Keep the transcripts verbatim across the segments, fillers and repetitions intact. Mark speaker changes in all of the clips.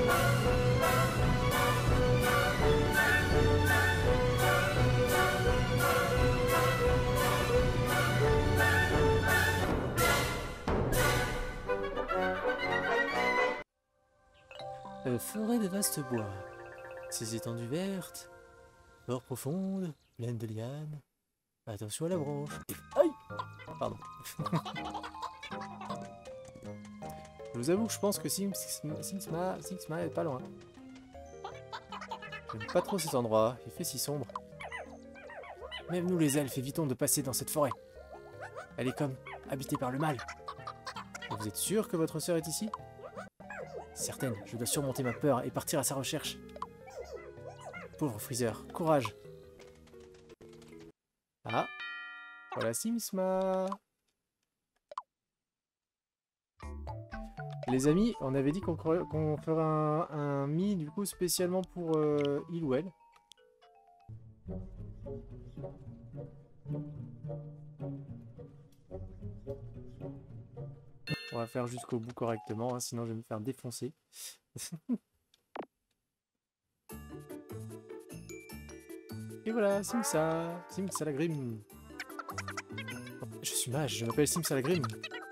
Speaker 1: Euh, forêt de vastes bois, ces étendues vertes, fort profondes, pleines de lianes. Attention à la branche. Et... Aïe! Pardon. Je vous avoue que je pense que Singsma Singsma Singsma est pas loin. J'aime pas trop cet endroit, il fait si sombre. Même nous les elfes évitons de passer dans cette forêt. Elle est comme habitée par le mal. Et vous êtes sûr que votre sœur est ici? Certaine, je dois surmonter ma peur et partir à sa recherche. Pauvre Freezer, courage. Ah, voilà Singsma. Les amis, on avait dit qu'on qu'on ferait un, un mi du coup spécialement pour euh, il ou elle. On va faire jusqu'au bout correctement, hein, sinon je vais me faire défoncer. Et voilà, Simsa, Simsalagrim. Je suis mage, je m'appelle Simsalagrim.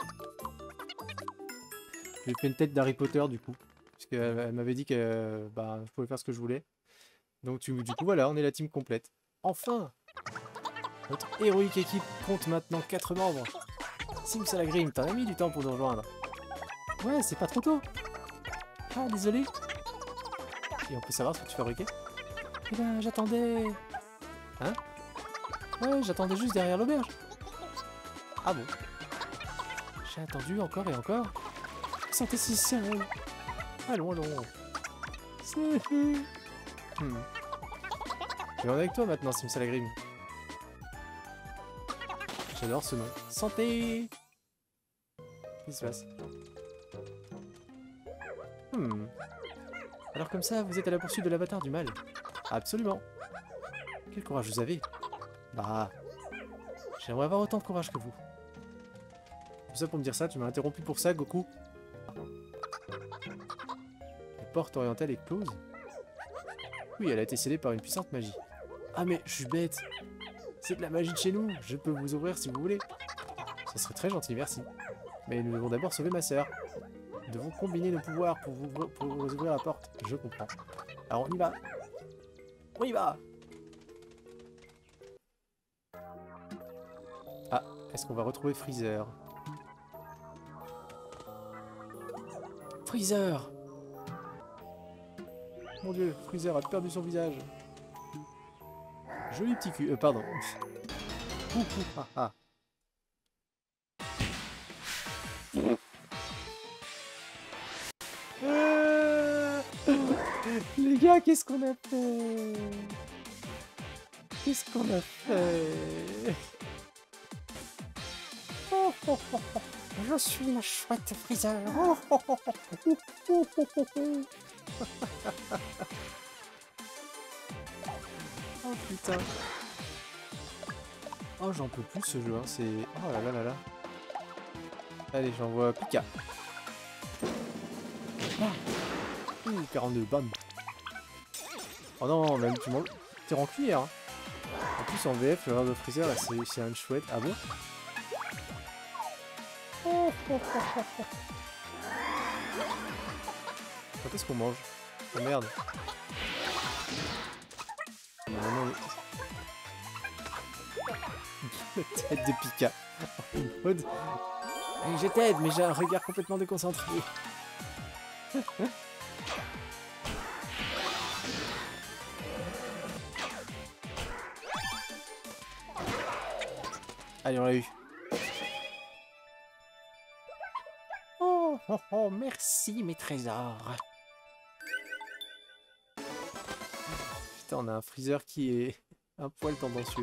Speaker 1: Je lui ai fait une tête d'Harry Potter du coup, puisqu'elle elle, m'avait dit que bah, je pouvais faire ce que je voulais. Donc tu, du coup voilà, on est la team complète. Enfin! Notre héroïque équipe compte maintenant quatre membres. Simsalagrim, t'en as mis du temps pour nous rejoindre. Ouais, c'est pas trop tôt. Ah, désolé. Et on peut savoir ce que tu fabriquais? Eh ben, j'attendais... Hein? Ouais, j'attendais juste derrière l'auberge. Ah bon? J'ai attendu encore et encore. Je me sentais si seul. Allons, allons. C'est... Hmm. Et on est avec toi maintenant, Simsalagrim. J'adore ce nom. Santé! Qu'est-ce qui se passe? Hmm. Alors comme ça, vous êtes à la poursuite de l'avatar du mal? Absolument. Quel courage vous avez? Bah... J'aimerais avoir autant de courage que vous. Tout ça pour me dire ça, tu m'as interrompu pour ça, Goku? La porte orientale est close? Oui, elle a été scellée par une puissante magie. Ah mais, je suis bête! C'est de la magie de chez nous, je peux vous ouvrir si vous voulez. Ça serait très gentil, merci. Mais nous devons d'abord sauver ma sœur. Nous devons combiner nos pouvoirs pour vous, pour vous ouvrir la porte. Je comprends. Alors on y va. On y va. Ah, est-ce qu'on va retrouver Freezer? Freezer! Mon dieu, Freezer a perdu son visage. Joli petit cul. Euh, pardon. Ouh, ouh, ah, ah. Euh... Les gars, qu'est-ce qu'on a fait? Qu'est-ce qu'on a fait? Oh, oh, oh, oh. Je suis la chouette Freezer. Oh, oh, oh, oh, oh, oh, oh, oh. Oh putain. Oh j'en peux plus ce jeu, hein. C'est... Oh là là là là. Allez, j'envoie Pika. Ah. Ouh, quarante-deux, bam. Oh non, même tu manges... T'es en cuillère, hein. En plus en V F, le rare de Freezer, là, c'est un chouette. Ah bon? Oh, oh, oh, oh, oh. Quand est-ce qu'on mange? Oh merde. Non, non, non. La tête de Pika. En mode... Je t'aide, mais j'ai un regard complètement déconcentré. Allez, on l'a eu. Oh, oh, oh, merci mes trésors. Putain, on a un Freezer qui est un poil tendancieux.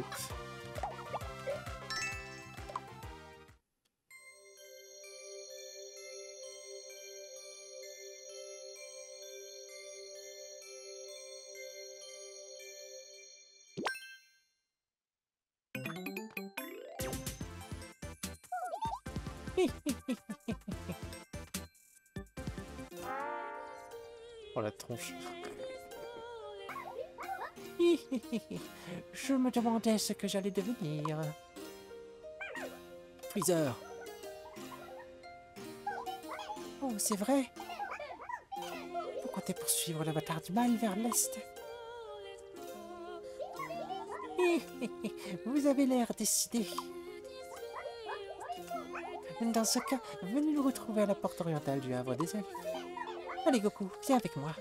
Speaker 1: Oh la tronche.
Speaker 2: Je me demandais ce que j'allais devenir.
Speaker 1: Freezer.
Speaker 2: Oh, c'est vrai. Vous comptez poursuivre l'avatar du mal vers l'est. Vous avez l'air décidé. Dans ce cas, venez nous retrouver à la porte orientale du Havre des Elfes. Allez Goku, viens avec moi.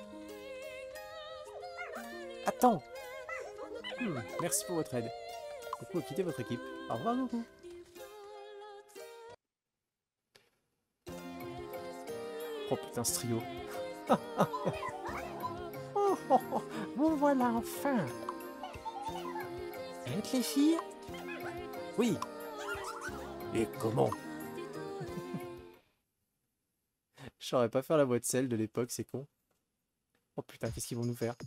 Speaker 1: Attends. Hmm, merci pour votre aide. Goku a quitté votre équipe. Au revoir Goku. Oh putain ce trio.
Speaker 2: Oh, oh, oh, vous voilà enfin. Vous êtes les filles?
Speaker 1: Oui. Et comment? Je saurais pas faire la voix de celle de l'époque, c'est con. Oh putain, qu'est-ce qu'ils vont nous faire?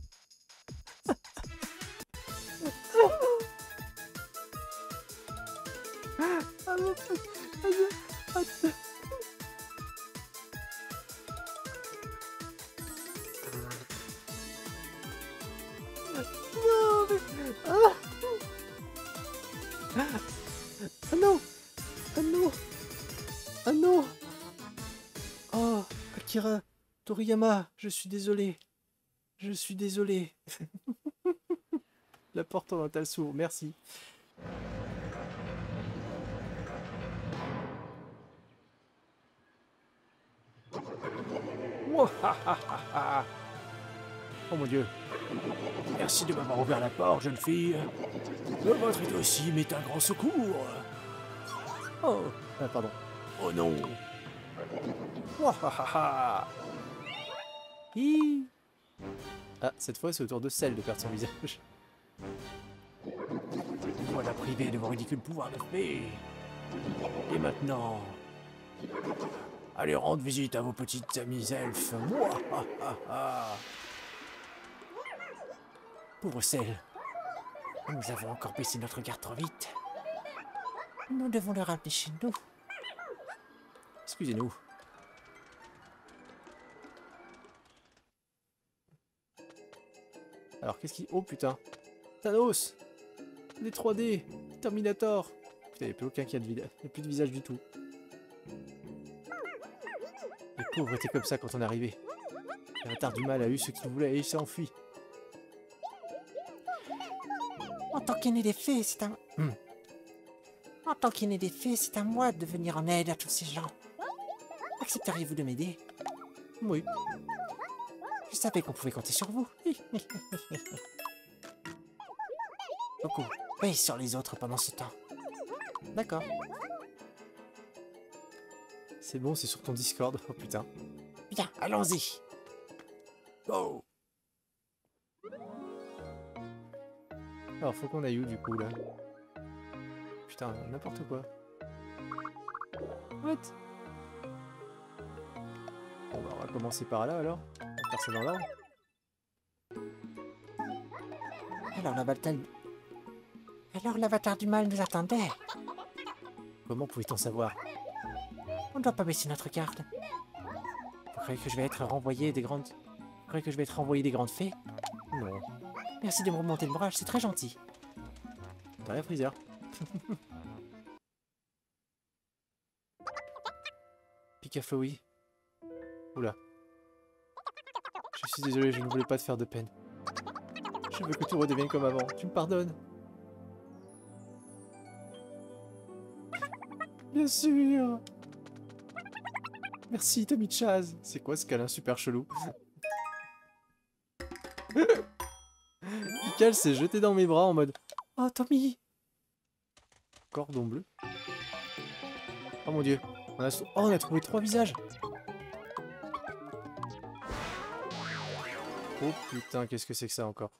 Speaker 1: Non, mais... Ah, ah non. Ah non. Ah non. Oh, Akira, Toriyama, je suis désolé. Je suis désolé. La porte orientale s'ouvre, merci. Oh mon dieu.
Speaker 2: Merci de m'avoir ouvert la porte, jeune fille. Votre aide aussi m'est un grand secours.
Speaker 1: Oh, ah, pardon.
Speaker 2: Oh non.
Speaker 1: Hi. Ah, cette fois c'est au tour de celle de perdre son visage.
Speaker 2: Voilà privé de vos ridicules pouvoirs de fée. Et maintenant, allez rendre visite à vos petites amies elfes. Mouah. Pauvre Cell, nous avons encore baissé notre garde trop vite. Nous devons le ramener chez nous.
Speaker 1: Excusez-nous. Alors qu'est-ce qui... Oh putain. Thanos. Les trois D. Terminator. Putain, il n'y a plus aucun qui a de visage. Il n'y a plus de visage du tout. Les pauvres étaient comme ça quand on est arrivé. L'avatar du mal a eu ce qu'il voulait et il s'est enfui.
Speaker 2: En tant qu'aîné des fées, c'est un...
Speaker 1: Hmm.
Speaker 2: En tant qu'aîné des fées, c'est à moi de venir en aide à tous ces gens. Accepteriez-vous de m'aider?
Speaker 1: Oui.
Speaker 2: Je savais qu'on pouvait compter sur vous. Goku, veille sur les autres pendant ce temps.
Speaker 1: D'accord. C'est bon, c'est sur ton Discord. Oh putain.
Speaker 2: Bien, allons-y.
Speaker 1: Go. Alors, faut qu'on aille où du coup là? Putain, n'importe quoi. What? Bon bah on va commencer par là alors. On va faire ça dans l'ordre.
Speaker 2: Alors l'avatar... Alors l'avatar du mal nous attendait.
Speaker 1: Comment pouvait-on savoir?
Speaker 2: On ne doit pas baisser notre garde.
Speaker 1: Vous croyez que je vais être renvoyé des grandes... Vous croyez que je vais être renvoyé des grandes fées? Non.
Speaker 2: Merci de me remonter le moral, c'est très gentil.
Speaker 1: T'as rien, Freezer. Pikafoui. Oula. Je suis désolé, je ne voulais pas te faire de peine. Je veux que tout redevienne comme avant. Tu me pardonnes? Bien sûr. Merci, Tommy Chaz. C'est quoi ce câlin super chelou? Pikachu s'est jeté dans mes bras en mode « Oh, Tommy !» Cordon bleu. Oh mon dieu. On a... Oh, on a trouvé trois visages. Oh putain, qu'est-ce que c'est que ça encore?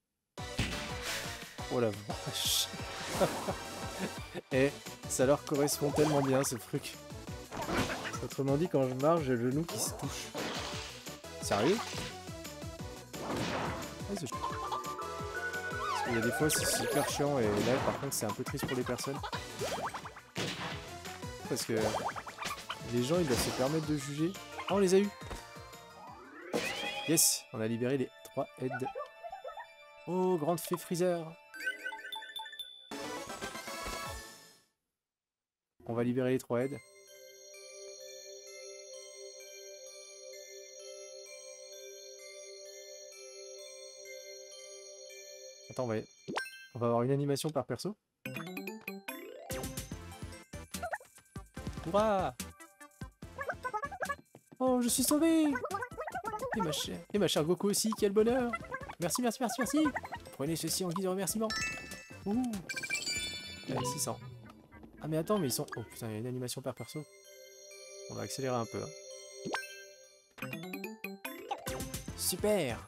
Speaker 1: Oh la vache. Eh, ça leur correspond tellement bien ce truc. Autrement dit, quand je marche, j'ai le genou qui se touche. Sérieux? Ah, c'est... Parce qu'il y a des fois c'est super chiant et là par contre c'est un peu triste pour les personnes. Parce que les gens ils doivent se permettre de juger. Oh, on les a eu. Yes, on a libéré les trois aides. Oh, grande fée Freezer. On va libérer les trois aides. Attends, on va... on va avoir une animation par perso. Hurrah! Oh, je suis sauvé! Et ma chère, et ma chère Goku aussi, quel bonheur! Merci, merci, merci, merci! Prenez ceci en guise de remerciement. Ouh! Allez, six cents. Ah mais attends, mais ils sont... Oh putain, il y a une animation par perso. On va accélérer un peu. Hein. Super!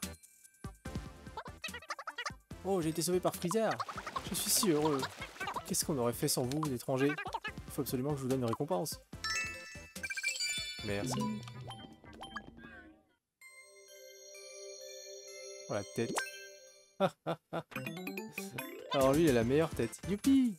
Speaker 1: Oh, j'ai été sauvé par Freezer! Je suis si heureux! Qu'est-ce qu'on aurait fait sans vous, étrangers? Il faut absolument que je vous donne une récompense. Merci. Oh la tête. Alors lui il a la meilleure tête. Youpi!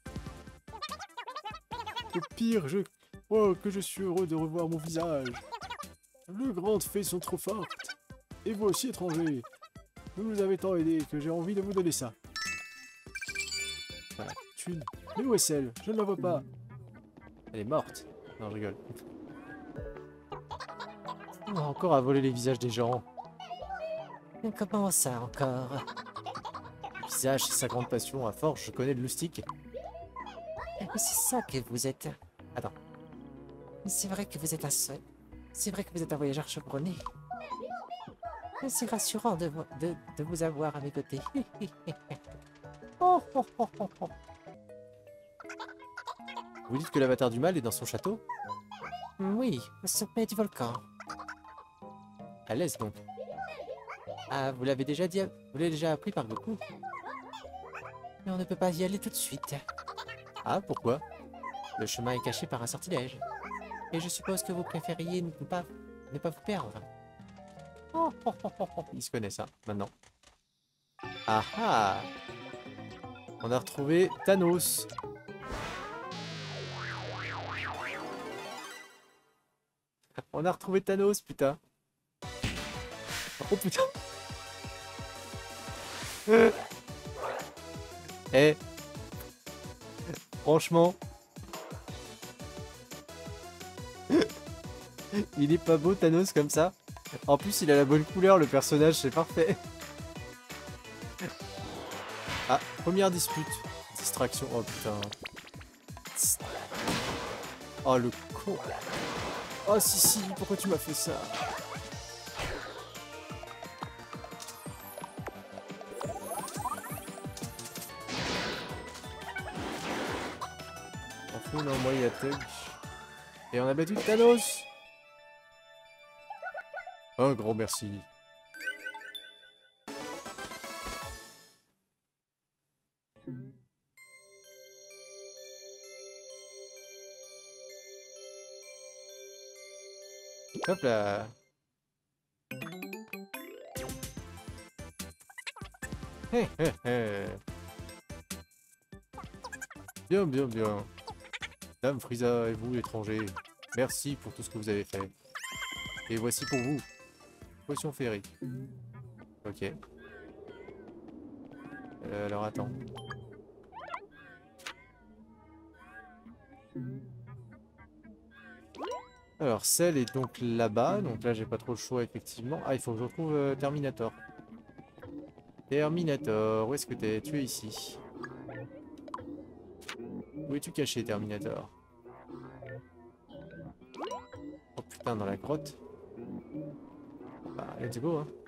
Speaker 1: Au pire, je... Oh, que je suis heureux de revoir mon visage. Les grandes fées sont trop fortes. Et vous aussi, étranger. Vous nous avez tant aidé que j'ai envie de vous donner ça. Voilà, thune. Mais où est celle? Je ne la vois pas. Elle est morte. Non, je rigole. On a encore à voler les visages des gens.
Speaker 2: Comment ça encore?
Speaker 1: Le visage, c'est sa grande passion. À force, je connais le loustic.
Speaker 2: C'est ça que vous êtes.
Speaker 1: Attends.
Speaker 2: C'est vrai que vous êtes un seul. C'est vrai que vous êtes un voyageur chevronné. C'est rassurant de, vo de, de vous avoir à mes côtés.
Speaker 1: Oh, oh, oh, oh, oh. Vous dites que l'avatar du mal est dans son château?
Speaker 2: Oui, au sommet du volcan.
Speaker 1: À l'aise donc.
Speaker 2: Ah, vous l'avez déjà dit, vous l'avez déjà appris par Goku. Mais on ne peut pas y aller tout de suite.
Speaker 1: Ah, pourquoi?
Speaker 2: Le chemin est caché par un sortilège. Et je suppose que vous préfériez ne pas, ne pas vous perdre.
Speaker 1: Oh, oh, oh, oh, oh. Ils se connaissent, hein, maintenant. Ah ah! On a retrouvé Thanos. On a retrouvé Thanos, putain. Oh putain. Eh. Franchement. Il est pas beau Thanos comme ça. En plus il a la bonne couleur le personnage, c'est parfait. Ah, première dispute. Distraction, oh putain. Oh le con. Oh si si, pourquoi tu m'as fait ça? En fond, non, moi il y a Tug. Et on a battu Thanos. Un grand merci. Hop là. Hé hé hé. Bien, bien, bien. Dame Frieza et vous, étrangers, merci pour tout ce que vous avez fait. Et voici pour vous. Potion féerique. Ok. Euh, alors attends. Alors celle est donc là-bas, donc là j'ai pas trop le choix effectivement. Ah il faut que je retrouve euh, Terminator. Terminator, où est-ce que t'es? Tu es ici. Où es-tu caché Terminator? Oh putain dans la grotte. Bah let's go hein.